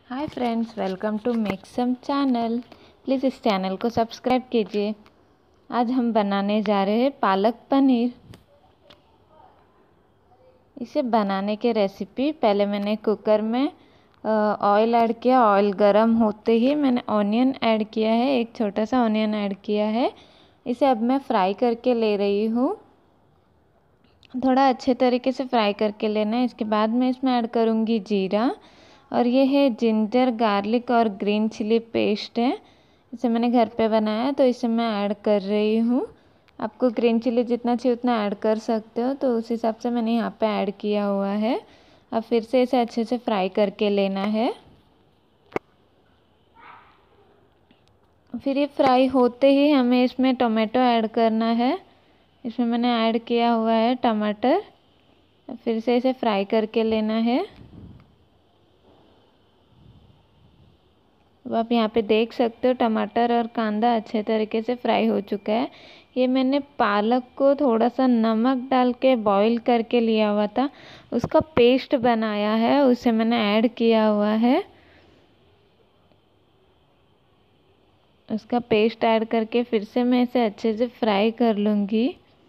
Hi friends, welcome to make some channel. Please इस channel को subscribe कीजिए। आज हम बनाने जा रहे हैं पालक पनीर। इसे बनाने के रेसिपी, पहले मैंने कुकर में ऑयल ऐड किया। ऑयल गरम होते ही मैंने ऑनियन ऐड किया है, एक छोटा सा ऑनियन ऐड किया है। इसे अब मैं फ्राई करके ले रही हूँ। थोड़ा अच्छे तरीके से फ्राई करके लेना है। इसके बाद मैं इसमें ऐड करूँगी जीरा, और ये है जिंजर गार्लिक और ग्रीन चिली पेस्ट है। इसे मैंने घर पे बनाया है, तो इसे मैं ऐड कर रही हूँ। आपको ग्रीन चिली जितना चाहिए उतना ऐड कर सकते हो, तो उस हिसाब से मैंने यहाँ पे ऐड किया हुआ है। अब फिर से इसे अच्छे से फ्राई करके लेना है। फिर ये फ्राई होते ही हमें इसमें टोमेटो ऐड करना है। इसमें मैंने ऐड किया हुआ है टमाटर। फिर से इसे फ्राई करके लेना है। अब आप यहाँ पे देख सकते हो टमाटर और कांदा अच्छे तरीके से फ्राई हो चुका है। ये मैंने पालक को थोड़ा सा नमक डाल के बॉईल करके लिया हुआ था, उसका पेस्ट बनाया है, उसे मैंने ऐड किया हुआ है। उसका पेस्ट ऐड करके फिर से मैं इसे अच्छे से फ्राई कर लूँगी।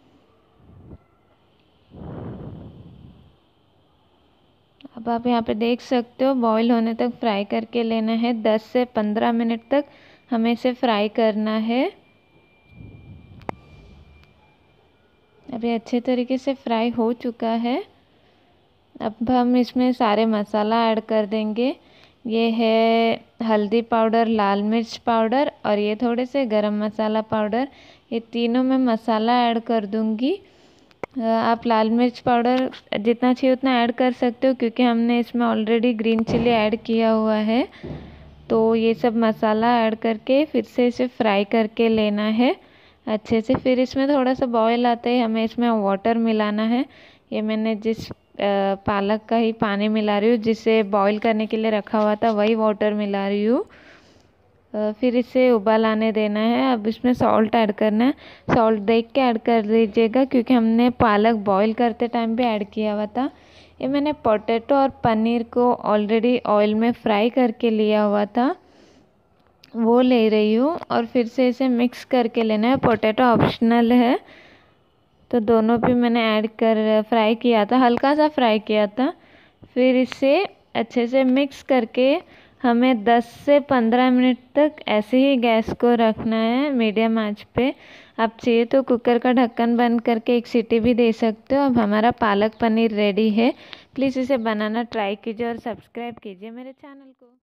अब आप यहाँ पे देख सकते हो बॉईल होने तक फ्राई करके लेना है। 10 से 15 मिनट तक हमें इसे फ्राई करना है। अभी अच्छे तरीके से फ्राई हो चुका है। अब हम इसमें सारे मसाला ऐड कर देंगे। ये है हल्दी पाउडर, लाल मिर्च पाउडर, और ये थोड़े से गरम मसाला पाउडर। ये तीनों मैं मसाला ऐड कर दूंगी। आप लाल मिर्च पाउडर जितना चाहिए उतना ऐड कर सकते हो, क्योंकि हमने इसमें ऑलरेडी ग्रीन चिली ऐड किया हुआ है। तो ये सब मसाला ऐड करके फिर से इसे फ्राई करके लेना है अच्छे से। फिर इसमें थोड़ा सा बॉयल आते ही हमें इसमें वाटर मिलाना है। ये मैंने जिस पालक का ही पानी मिला रही हूँ, जिसे बॉईल करने के लिए रखा हुआ था, वही वाटर मिला रही हूँ। फिर इसे उबाल आने देना है। अब इसमें सॉल्ट ऐड करना है। सॉल्ट देख के ऐड कर लीजिएगा, क्योंकि हमने पालक बॉईल करते टाइम भी ऐड किया हुआ था। ये मैंने पोटैटो और पनीर को ऑलरेडी ऑयल में फ्राई करके लिया हुआ था, वो ले रही हूँ। और फिर से इसे मिक्स करके लेना है। पोटैटो ऑप्शनल है, तो दोनों भी मैंने ऐड कर फ्राई किया था, हल्का सा फ्राई किया था। फिर इसे अच्छे से मिक्स करके हमें 10 से 15 मिनट तक ऐसे ही गैस को रखना है, मीडियम आंच पे। आप चाहिए तो कुकर का ढक्कन बंद करके एक सीटी भी दे सकते हो। अब हमारा पालक पनीर रेडी है। प्लीज़ इसे बनाना ट्राई कीजिए और सब्सक्राइब कीजिए मेरे चैनल को।